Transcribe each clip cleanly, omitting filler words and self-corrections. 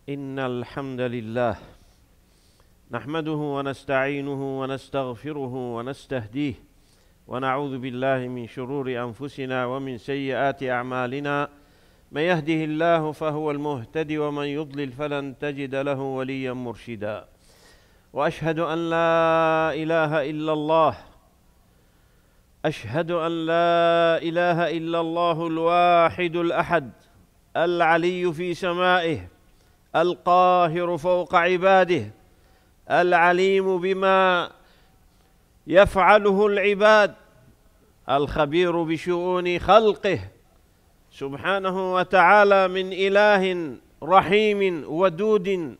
إن الحمد لله نحمده ونستعينه ونستغفره ونستهديه ونعوذ بالله من شرور أنفسنا ومن سيئات أعمالنا. من يهده الله فهو المهتدي ومن يضلل فلن تجد له وليا مرشدا. وأشهد أن لا إله إلا الله أشهد أن لا إله إلا الله الواحد الأحد العلي في سمائه القاهر فوق عباده العليم بما يفعله العباد الخبير بشؤون خلقه سبحانه وتعالى، من إله رحيم ودود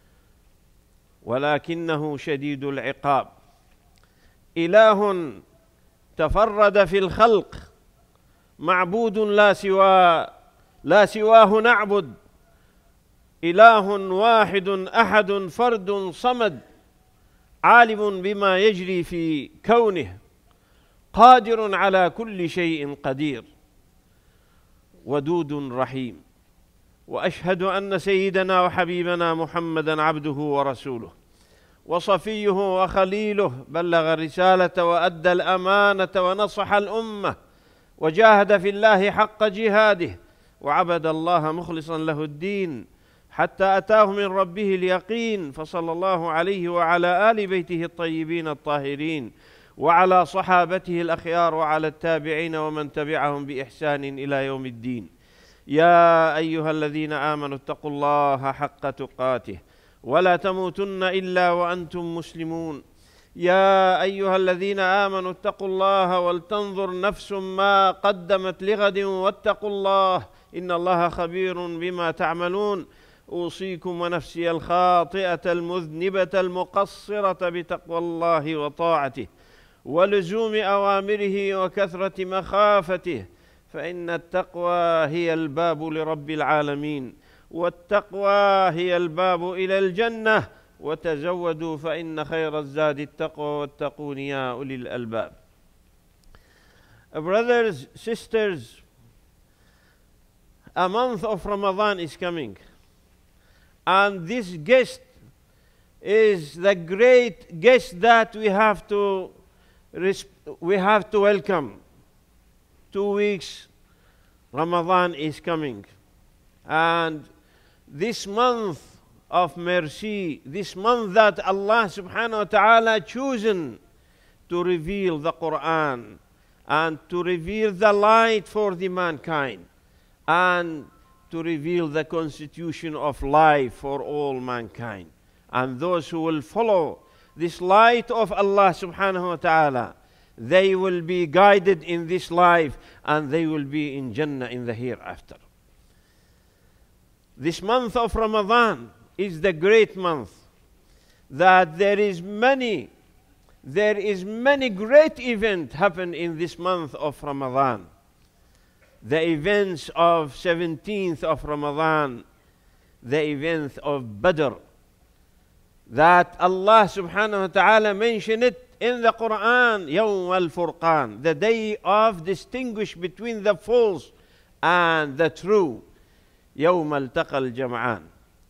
ولكنه شديد العقاب. إله تفرد في الخلق، معبود لا سواه نعبد، إله واحد أحد فرد صمد، عالم بما يجري في كونه، قادر على كل شيء قدير، ودود رحيم. وأشهد أن سيدنا وحبيبنا محمدًا عبده ورسوله وصفيه وخليله، بلغ الرسالة وأدى الأمانة ونصح الأمة وجاهد في الله حق جهاده وعبد الله مخلصا له الدين حتى أتاه من ربه اليقين، فصلى الله عليه وعلى آل بيته الطيبين الطاهرين وعلى صحابته الأخيار وعلى التابعين ومن تبعهم بإحسان إلى يوم الدين. يا أيها الذين آمنوا اتقوا الله حق تقاته ولا تموتن إلا وأنتم مسلمون. يا أيها الذين آمنوا اتقوا الله ولتنظر نفس ما قدمت لغد واتقوا الله إن الله خبير بما تعملون. أوصيكم ونفسي الخاطئة المذنبة المقصرة بتقوى الله وطاعته ولزوم أوامره وكثرة مخافته، فإن التقوى هي الباب لرب العالمين، والتقوى هي الباب إلى الجنة، وتزودوا فإن خير الزاد التقوى واتقون يا أولي الألباب. Brothers, sisters, a month of Ramadan is coming, and this guest is the great guest that we have to welcome. 2 weeks Ramadan is coming, and this month of mercy, this month that Allah subhanahu wa ta'ala chosen to reveal the Quran and to reveal the light for the mankind and to reveal the constitution of life for all mankind. And those who will follow this light of Allah subhanahu wa ta'ala, they will be guided in this life and they will be in Jannah in the hereafter. This month of Ramadan is the great month that there is many great events happen in this month of Ramadan. The events of 17th of Ramadan, the event of Badr, that Allah subhanahu wa ta'ala mentioned it in the Quran, Yawm al-Furqan, the day of distinguish between the false and the true, Yawm al-Taqa al-Jam'an.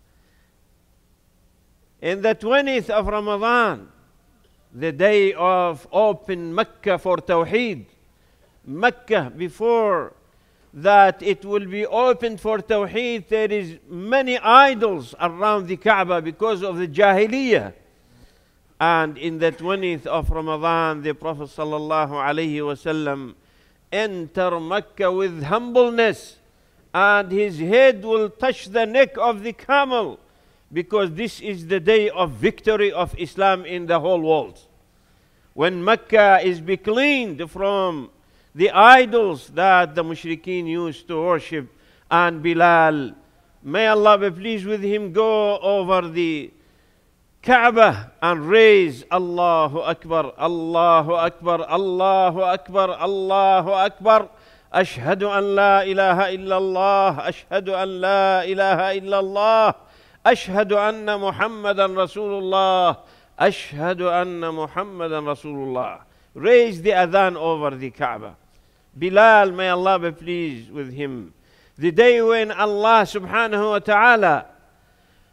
In the 20th of Ramadan, the day of open Mecca for Tawheed. Mecca, before that it will be open for Tawheed, there is many idols around the Kaaba because of the Jahiliyyah. And in the 20th of Ramadan, the Prophet sallallahu alaihi wasallam enter Mecca with humbleness, and his head will touch the neck of the camel, because this is the day of victory of Islam in the whole world. When Mecca is be cleaned from the idols that the mushrikeen used to worship, and Bilal, may Allah be pleased with him, go over the Kaaba and raise Allahu Akbar, Allahu Akbar, Allahu Akbar, Allahu Akbar. Ashhadu an la ilaha illallah, ashhadu an la ilaha illallah, ashhadu anna Muhammadan Rasulullah, ashhadu anna Muhammadan Rasulullah. Raise the adhan over the Kaaba. Bilal, may Allah be pleased with him, the day when Allah subhanahu wa ta'ala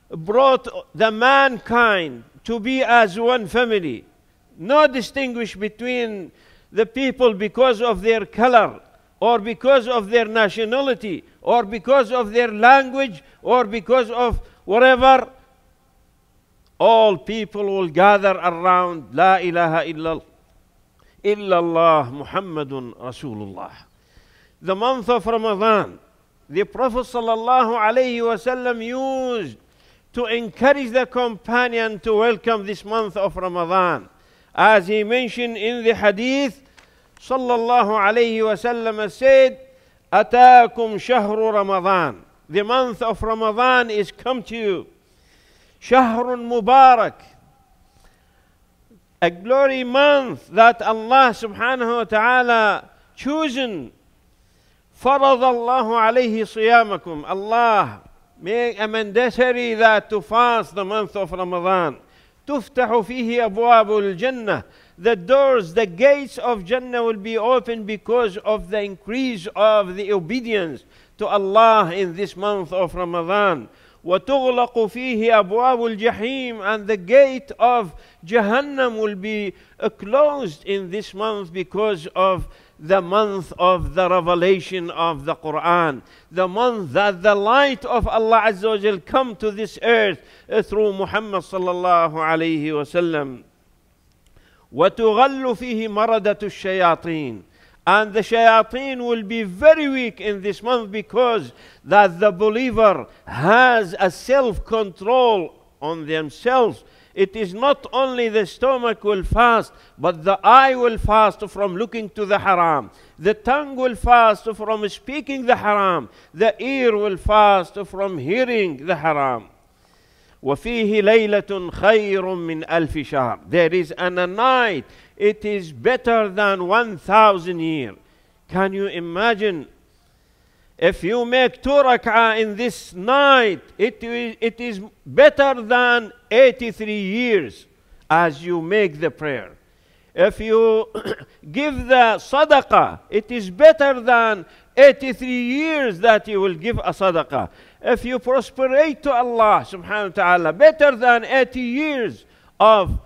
brought the mankind to be as one family. No distinguish between the people because of their color, or because of their nationality, or because of their language, or because of whatever. All people will gather around La ilaha illallah Muhammadun Rasulullah. The month of Ramadan, the Prophet sallallahu alaihi wasallam used to encourage the companion to welcome this month of Ramadan. As he mentioned in the hadith, sallallahu alayhi wasallam said, Ataakum shahru Ramadan. The month of Ramadan is come to you. Shahrun Mubarak. A glory month that Allah subhanahu wa ta'ala chosen. Farad Allahu alayhi siyamakum. Allah make a mandatory that to fast the month of Ramadan. تفتح فيه أبواب الجنة. The doors, the gates of Jannah will be open because of the increase of the obedience to Allah in this month of Ramadan. وتغلق فيه أبواب الجحيم. And the gate of Jahannam will be closed in this month because of the month of the revelation of the Quran, the month that the light of Allah Azza wa Jal come to this earth through Muhammad sallallahu alayhi wa sallam. وَتُغَلُّ فِيهِ مَرَدَةُ الشَّيَاطِينَ. And the shayateen will be very weak in this month because that the believer has a self-control on themselves. It is not only the stomach will fast, but the eye will fast from looking to the haram. The tongue will fast from speaking the haram. The ear will fast from hearing the haram. وَفِيهِ لَيْلَةٌ خَيْرٌ مِّنْ أَلْفِ شَهْرٍ. There is a night, it is better than 1,000 years. Can you imagine? If you make 2 rak'ah in this night, it is better than 83 years as you make the prayer. If you give the sadaqah, it is better than 83 years that you will give a sadaqah. If you prosperate to Allah subhanahu wa ta'ala, better than 83 years of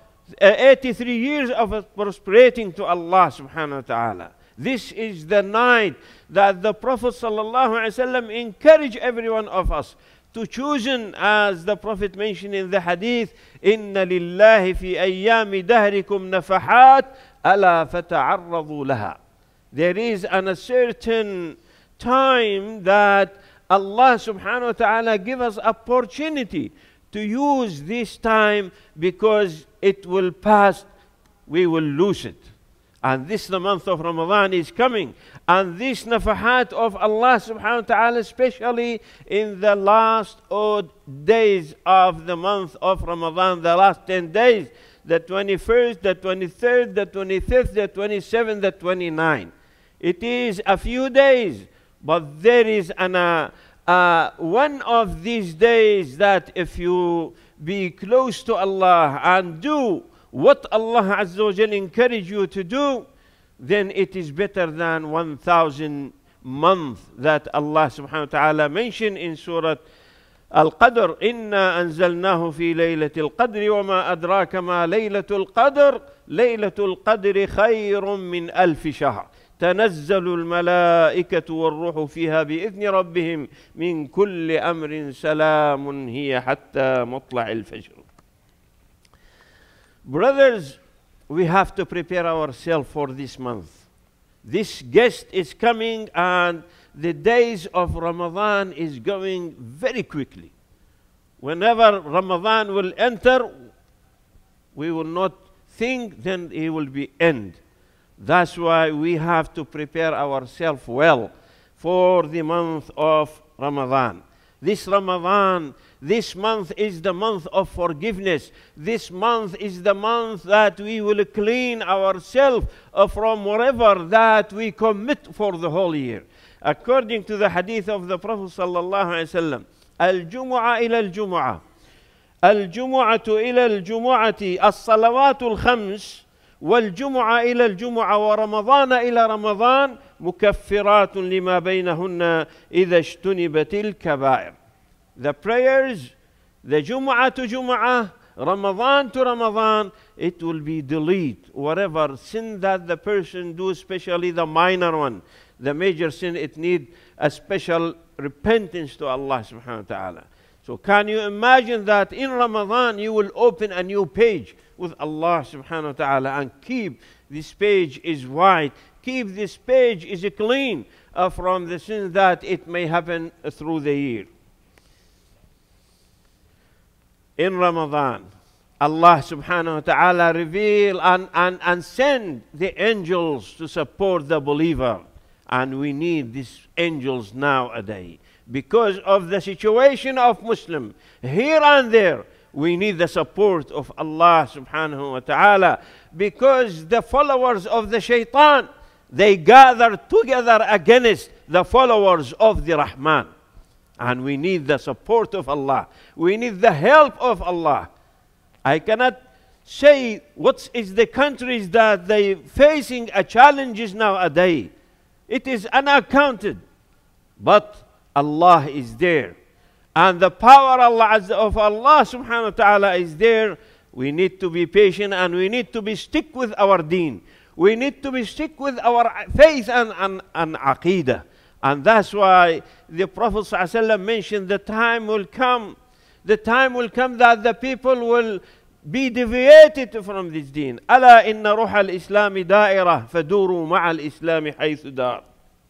prosperating to Allah subhanahu wa ta'ala. This is the night that the Prophet sallallahu alaihi wasallam encouraged every one of us to choose, as the Prophet mentioned in the hadith, Inna lillahi fi ayyami dahrikum nafahat ala fata'arradu laha. There is a certain time that Allah subhanahu wa ta'ala give us opportunity to use this time, because it will pass, we will lose it. And this, the month of Ramadan is coming. And this nafahat of Allah subhanahu wa ta'ala, especially in the last odd days of the month of Ramadan, the last 10 days, the 21st, the 23rd, the 25th, the 27th, the 29th. It is a few days, but there is one of these days that if you be close to Allah and do what Allah Azza wa Jal encourage you to do, then it is better than 1,000 months that Allah subhanahu wa ta'ala mentioned in Surah Al-Qadr. Inna anzalnahu fi laylatil qadri wa ma adraka ma laylatul qadr. Laylatul qadri khayrun min alfi shahr. تنزل الملائكة والروح فيها بإذن ربهم من كل أمر سلام هي حتى مطلع الفجر. Brothers, we have to prepare ourselves for this month. This guest is coming, and the days of Ramadan is going very quickly. Whenever Ramadan will enter, we will not think then it will be end. That's why we have to prepare ourselves well for the month of Ramadan. This Ramadan, this month is the month of forgiveness. This month is the month that we will clean ourselves from whatever that we commit for the whole year. According to the hadith of the Prophet sallallahu alaihi wasallam, al-jumu'ah ila al-jumu'ah, al-jumu'atu ila al-jumu'ati, as-salawatul khams, والجمعة إلى الجمعة ورمضان إلى رمضان مكفرات لما بينهن إذا اجتنبت الكبائر. The prayers the Jumu'ah to Jumu'ah, Ramadan to Ramadan, it will be delete whatever sin that the person do, especially the minor one. The major sin, it need a special repentance to Allah subhanahu wa ta'ala. So can you imagine that in Ramadan you will open a new page with Allah subhanahu wa ta'ala and keep this page is white, keep this page is clean from the sins that it may happen through the year. In Ramadan, Allah subhanahu wa ta'ala reveal and send the angels to support the believer. And we need these angels nowadays. Because of the situation of Muslim, here and there, we need the support of Allah subhanahu wa ta'ala. Because the followers of the shaitan, they gather together against the followers of the Rahman. And we need the support of Allah. We need the help of Allah. I cannot say what is the countries that they facing a challenges nowadays. It is unaccounted. But Allah is there. And the power of Allah subhanahu wa ta'ala is there. We need to be patient and we need to be stick with our deen. We need to be stick with our faith and aqeedah. And that's why the Prophet ﷺ mentioned the time will come that the people will be deviated from this deen. ألا إن روح الإسلام دائرة فدوروا مع الإسلام حيث دار.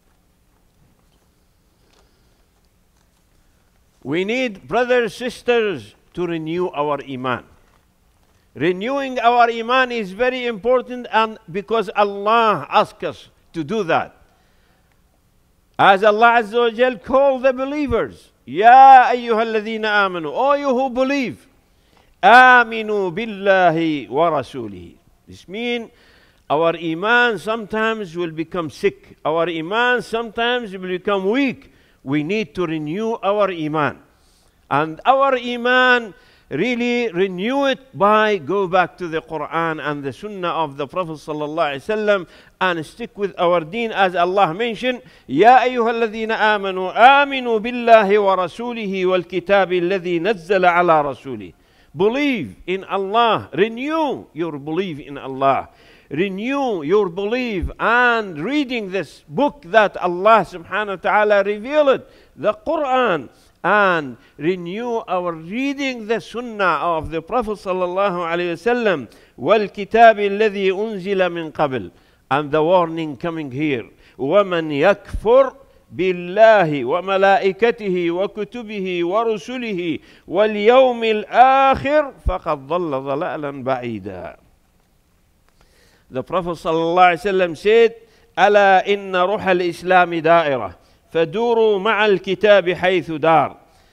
We need, brothers, sisters, to renew our iman. Renewing our iman is very important, and because Allah asks us to do that. As Allah Azza wa Jal called the believers, Ya ayyuhalladhina amanu, O you who believe, Aminu billahi wa rasulihi. This means our iman sometimes will become sick. Our iman sometimes will become weak. We need to renew our iman. And our iman, really renew it by go back to the Quran and the Sunnah of the Prophet sallallahu alaihi wasallam and stick with our deen, as Allah mentioned, Ya ayyuhalladhina amanu aminu billahi wa rasulihi wal kitabi alladhi nazzala ala rasulih. Believe in Allah. Renew your belief in Allah. Renew your belief and reading this book that Allah subhanahu wa ta'ala revealed, the Quran, and renew our reading the Sunnah of the Prophet sallallahu alaihi wasallam, wal kitabi alladhi unzila min qabl, and the warning coming here, وَمَنْ يَكْفُرْ بِاللَّهِ وَمَلَائِكَتِهِ وَكُتُبِهِ وَرُسُلِهِ وَالْيَوْمِ الْآخِرِ فَقَدْ ضَلَّ ضَلَالًا بَعِيدًا. The Prophet ﷺ said, ألا إن روح الإسلام دائرة فدوروا مع الكتاب حيث دار.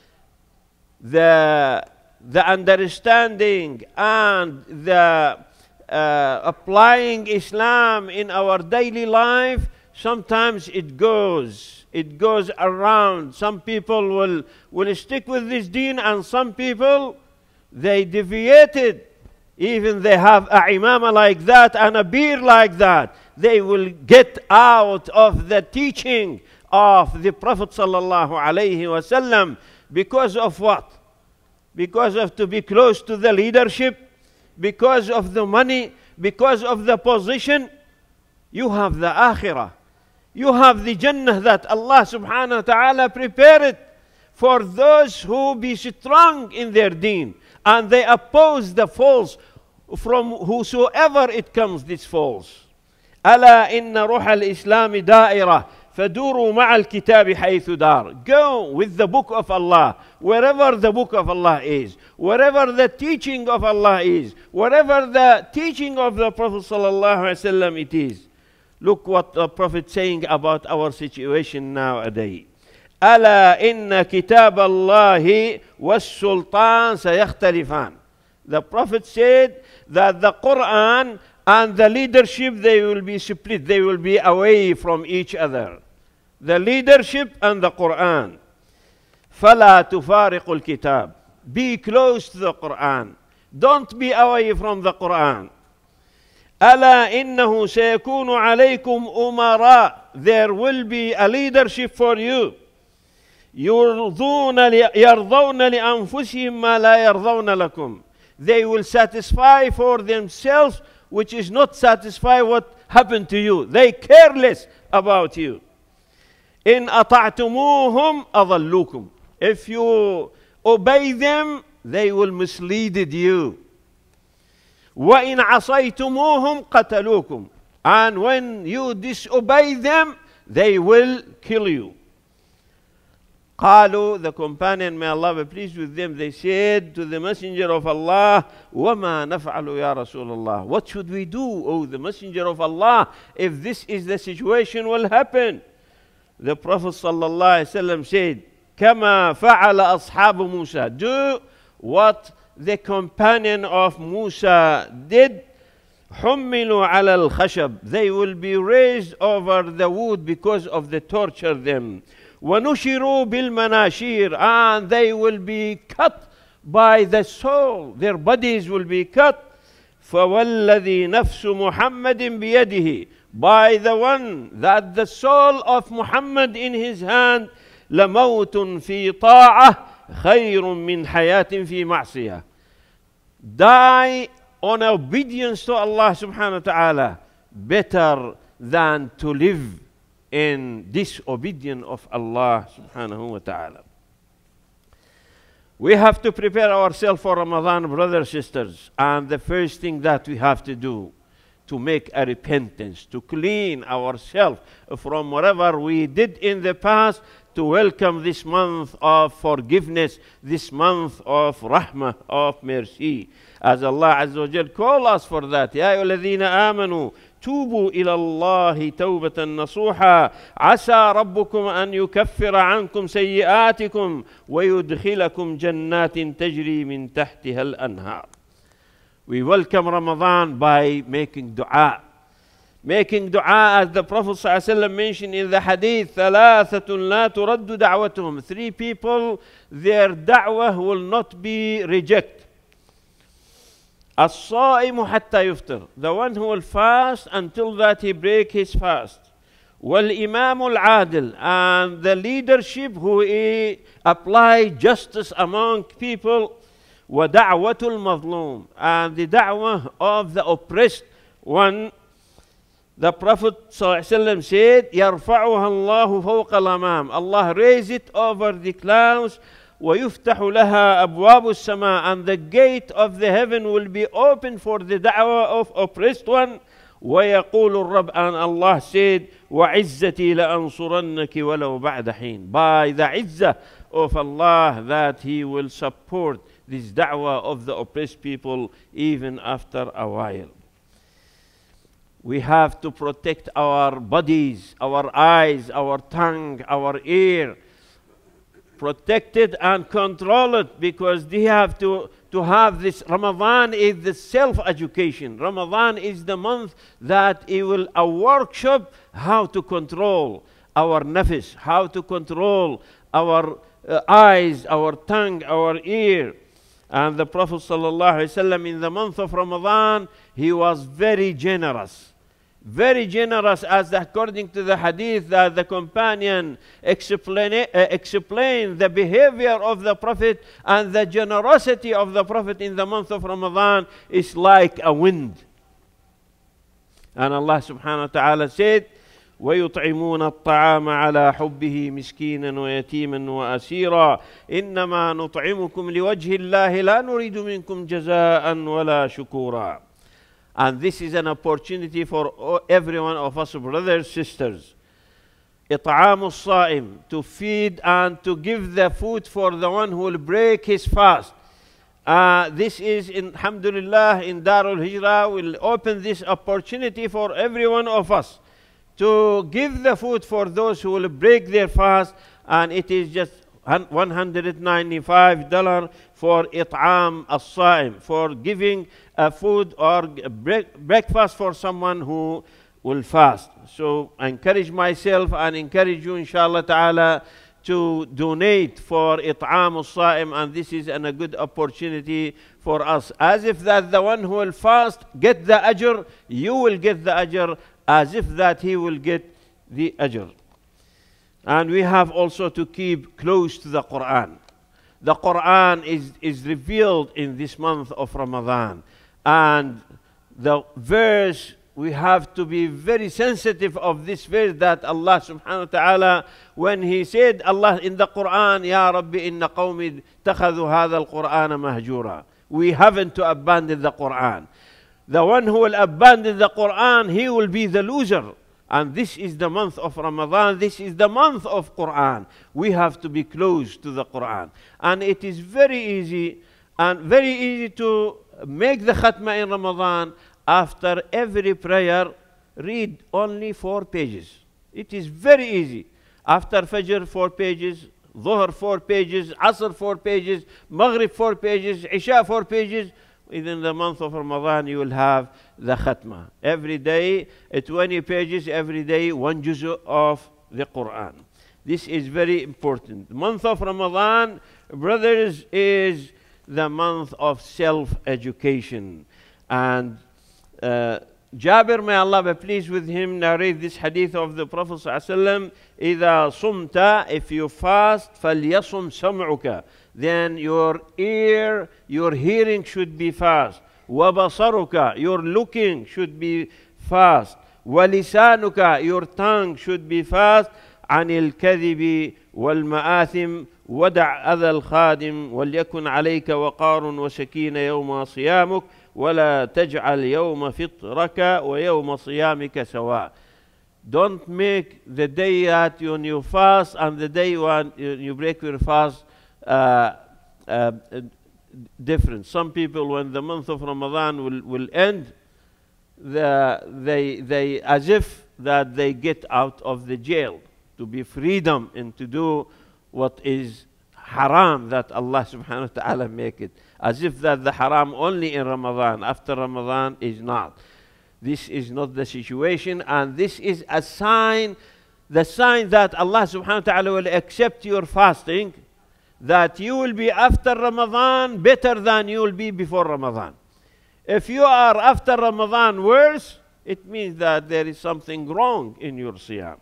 The understanding and the applying Islam in our daily life, sometimes it goes around. Some people will stick with this deen, and some people, they deviated. Even they have a imama like that and a beard like that, they will get out of the teaching of the Prophet sallallahu alaihi wasallam. Because of what? Because of to be close to the leadership, because of the money, because of the position. You have the akhirah. You have the Jannah that Allah subhanahu wa ta'ala prepared for those who be strong in their deen. And they oppose the false from whosoever it comes, this false. ألا إن روح الإسلام دائرة فدوروا مع الكتاب حيث دار. Go with the book of Allah, wherever the book of Allah is, wherever the teaching of Allah is, wherever the teaching of the Prophet sallallahu alaihi wasallam it is. Look what the Prophet saying about our situation nowadays. ألا إن كتاب الله والسلطان سيختلفان. The Prophet said that the Quran and the leadership, they will be split. They will be away from each other. The leadership and the Quran. فَلَا تُفَارِقُ الْكِتَابِ. Be close to the Quran. Don't be away from the Quran. أَلَا إِنَّهُ سَيَكُونُ عَلَيْكُمْ أُمَرَاء. There will be a leadership for you. يرضون لأنفسهم ما لا يرضون لكم. They will satisfy for themselves which is not satisfy what happened to you. They careless about you. إن أطعتموهم أضلوكم. If you obey them, they will mislead you. وإن عصيتموهم قتلوكم. And when you disobey them, they will kill you. قالوا, the companion, may Allah be pleased with them, they said to the Messenger of Allah, وَمَا نَفْعَلُ يَا رَسُولَ اللَّهِ. What should we do, O the Messenger of Allah, if this is the situation will happen? The Prophet ﷺ said, كَمَا فَعَلَ أَصْحَابُ مُوسَى. Do what the companion of Musa did. حُمِّلُوا عَلَى الْخَشَبِ. They will be raised over the wood because of the torture them. وَنُشِرُوا بِالْمَنَاشِيرِ. And they will be cut by the soul. Their bodies will be cut. فَوَالَّذِي نَفْسُ مُحَمَّدٍ بِيَدِهِ. By the one that the soul of Muhammad in his hand, لَمَوْتٌ فِي طَاعَةٍ خَيْرٌ مِّنْ حَيَاةٍ فِي مَعْصِيَةٍ. Die on obedience to Allah subhanahu wa ta'ala better than to live in disobedience of Allah subhanahu wa ta'ala. We have to prepare ourselves for Ramadan, brothers and sisters. And the first thing that we have to do, to make a repentance, to clean ourselves from whatever we did in the past, to welcome this month of forgiveness, this month of rahmah, of mercy. As Allah Azza wa Jal call us for that. يَا أَيُّهَا الَّذِينَ آمَنُوا توبوا إلى الله توبة نصوحا عسى ربكم أن يكفر عنكم سيئاتكم ويدخلكم جنات تجري من تحتها الأنهار. We welcome Ramadan by making dua. Making dua, as the Prophet ﷺ mentioned in the hadith, ثلاثة لا ترد دعوتهم. 3 people, their da'wah will not be rejected. الصائم حتى يفطر. The one who will fast until that he break his fast. والإمام العادل. And the leadership who apply justice among people. وَدَعْوَةُ الْمَظْلُومِ. And the da'wah of the oppressed one. The Prophet ﷺ said, يَرْفَعُهَا اللَّهُ فَوْقَ الْأَمَامِ. Allah raise it over the clouds. وَيُفْتَحُ لَهَا أَبْوَابُ السَّمَاءِ. And the gate of the heaven will be open for the da'wah of oppressed one. وَيَقُولُ الرَّبِّ. And Allah said, وَعِزَّتِي لَأَنصُرَنَّكِ وَلَوْ بَعْدَ حِينٍ. By the izzah of Allah, that He will support this da'wah of the oppressed people even after a while. We have to protect our bodies, our eyes, our tongue, our ear. Protect it and control it, because they have to have this. Ramadan is the self-education. Ramadan is the month that it will a workshop how to control our nafs, how to control our eyes, our tongue, our ear. And the Prophet ﷺ in the month of Ramadan, he was very generous. Very generous, as according to the hadith that the companion explained the behavior of the Prophet, and the generosity of the Prophet in the month of Ramadan is like a wind. And Allah subhanahu wa ta'ala said, وَيُطْعِمُونَ الطَّعَامَ عَلَى حُبِّهِ مِسْكِينًا وَيَتِيمًا وَأَسِيرًا إِنَّمَا نُطْعِمُكُمْ لِوَجْهِ اللَّهِ لَا نُرِيدُ مِنكُمْ جَزَاءً وَلَا شُكُورًا. And this is an opportunity for every one of us, brothers, sisters. إِطْعَامُ الصَّائِمِ. To feed and to give the food for the one who will break his fast. This is, alhamdulillah, in Darul Hijrah, will open this opportunity for every one of us to give the food for those who will break their fast, and it is just $195 for it'am as-sa'im, for giving a food or breakfast for someone who will fast. So I encourage myself and encourage you, inshallah ta'ala, to donate for it'am as-sa'im, and this is a good opportunity for us. As if that the one who will fast get the ajr, you will get the ajr, as if that he will get the ajr. And we have also to keep close to the Quran. The Quran is revealed in this month of Ramadan. And the verse, we have to be very sensitive of this verse that Allah subhanahu wa ta'ala, when He said, Allah in the Quran, Ya Rabbi inna qawmi takhadhu hadha al-Qur'ana mahjura. We haven't to abandon the Quran. The one who will abandon the Quran, he will be the loser. And this is the month of Ramadan. This is the month of Quran. We have to be close to the Quran. And it is very easy to make the khatma in Ramadan. After every prayer, read only 4 pages. It is very easy. After Fajr, 4 pages. Dhuhr, 4 pages. Asr, 4 pages. Maghrib, 4 pages. Isha, 4 pages. Within the month of Ramadan, you will have the khatma. Every day, 20 pages, every day, 1 juzu of the Quran. This is very important. The month of Ramadan, brothers, is the month of self-education. And Jabir, may Allah be pleased with him, narrate this hadith of the Prophet ﷺ, إِذَا صُمْتَ, if you fast, فَلْيَصُمْ سَمْعُكَ, then your ear, your hearing should be fast. وَبَصَرُكَ, your looking should be fast. وَلِسَانُكَ, your tongue should be fast. عن الكذب والمآثم ودع أذى الخادم وليكن عليك وقار وسكينة يوم صيامك ولا تجعل يوم فطرك ويوم صيامك سواء. Don't make the day that when you fast and the day when you break your fast different. Some people, when the month of Ramadan will end, they as if that they get out of the jail, to be freedom and to do what is haram that Allah subhanahu wa ta'ala make it. As if that the haram only in Ramadan, after Ramadan is not. This is not the situation, and this is a sign, the sign that Allah subhanahu wa ta'ala will accept your fasting, that you will be after Ramadan better than you will be before Ramadan. If you are after Ramadan worse, it means that there is something wrong in your siyam.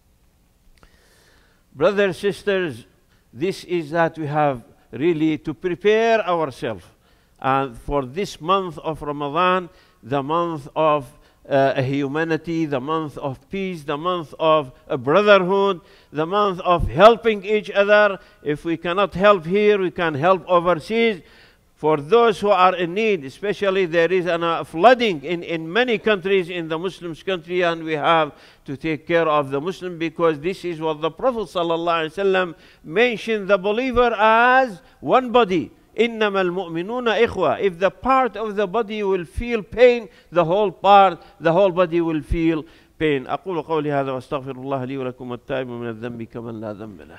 Brothers, sisters, this is that we have really to prepare ourselves for this month of Ramadan, the month of humanity, the month of peace, the month of brotherhood, the month of helping each other. If we cannot help here, we can help overseas. For those who are in need, especially there is a flooding in many countries in the Muslims country, and we have to take care of the Muslim, because this is what the Prophet ﷺ mentioned the believer as one body. إِنَّمَا الْمُؤْمِنُونَ إِخْوَةً. If the part of the body will feel pain, the whole body will feel pain. أقول قولي هذا واستغفر الله لي ولكم والتائب من الذنب كمن لا ذنب له.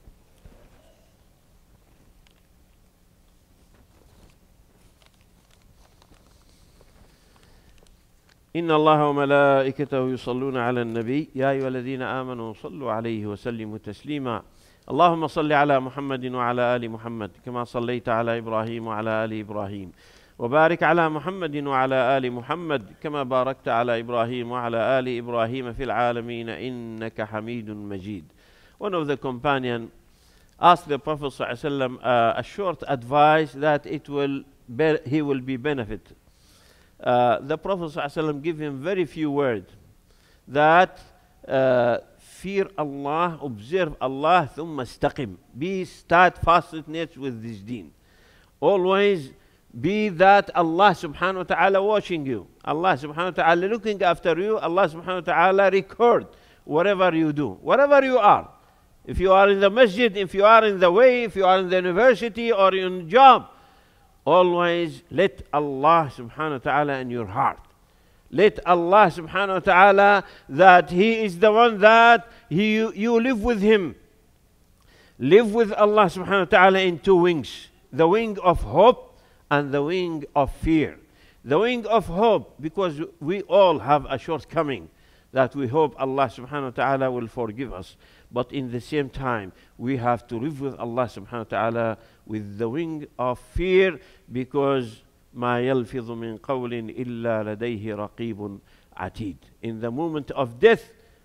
إن الله وملائكته يصلون على النبي يا أيها الذين آمنوا صلوا عليه وسلموا تسليما. اللهم صل على محمد وعلى آل محمد كما صليت على إبراهيم وعلى آل إبراهيم وبارك على محمد وعلى آل محمد كما باركت على إبراهيم وعلى آل إبراهيم في العالمين إنك حميد مجيد. One of the companions asked the Prophet ﷺ a short advice that he will be benefit. The Prophet ﷺ gave him very few words, that fear Allah, observe Allah, ثم استقم. Be steadfastness with this deen. Always be that Allah subhanahu wa ta'ala watching you. Allah subhanahu wa ta'ala looking after you. Allah subhanahu wa ta'ala record whatever you do, wherever you are. If you are in the masjid, if you are in the way, if you are in the university or in job, always let Allah subhanahu wa ta'ala in your heart. Let Allah subhanahu wa ta'ala, that He is the one that you live with Him. Live with Allah subhanahu wa ta'ala in 2 wings. The wing of hope and the wing of fear. The wing of hope, because we all have a shortcoming that we hope Allah subhanahu wa ta'ala will forgive us. But in the same time, we have to live with Allah subhanahu wa ta'ala with the wing of fear, because ما يلفظ من قول إلا لديه رقيب عتيد. In the moment of death,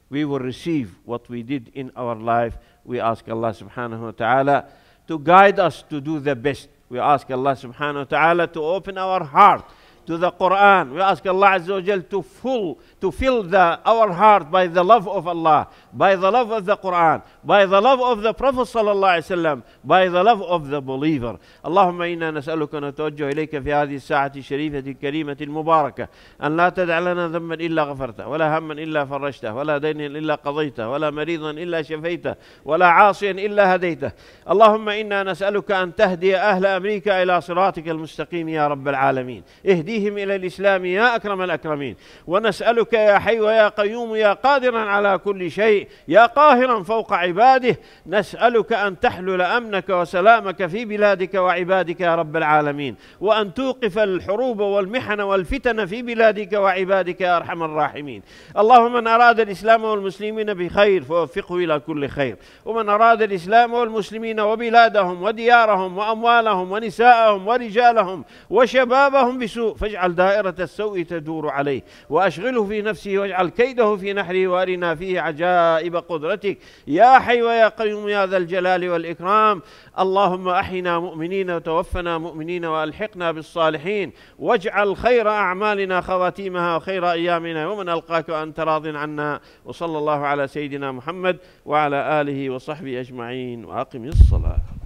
we will receive what we did in our life. We ask Allah subhanahu wa ta'ala to guide us to do the best. We ask Allah subhanahu wa ta'ala to open our heart to the Quran. We ask Allah Azza wa Jal to fill our heart by the love of Allah, by the love of the Quran, by the love of the Prophet sallallahu alaihi wasallam, by the love of the believer. اللهم إنا نسألك ونتوجه إليك في هذه الساعة الشريفة الكريمة المباركة أن لا تدع لنا ذنبا إلا غفرته، ولا هما إلا فرجته، ولا دينا إلا قضيته، ولا مريضا إلا شفيته، ولا عاصيا إلا هديته. اللهم إنا نسألك أن تهدي أهل أمريكا إلى صراطك المستقيم يا رب العالمين. اهديهم إلى الإسلام يا أكرم الأكرمين. ونسألك يا حي ويا قيوم يا قادرا على كل شيء يا قاهرا فوق عباده، نسألك أن تحلل أمنك وسلامك في بلادك وعبادك يا رب العالمين، وأن توقف الحروب والمحن والفتن في بلادك وعبادك يا أرحم الراحمين. اللهم من أراد الإسلام والمسلمين بخير فوفقه إلى كل خير، ومن أراد الإسلام والمسلمين وبلادهم وديارهم وأموالهم ونساءهم ورجالهم وشبابهم بسوء فاجعل دائرة السوء تدور عليه، وأشغله في نفسه واجعل كيده في نحره، وأرنا فيه عجائب قدرتك يا حي ويا قيوم يا ذا الجلال والإكرام. اللهم أحينا مؤمنين وتوفنا مؤمنين وألحقنا بالصالحين، واجعل خير أعمالنا خواتيمها وخير أيامنا يوم نلقاك وأنت راض عنا. وصلى الله على سيدنا محمد وعلى آله وصحبه أجمعين، وأقم الصلاة.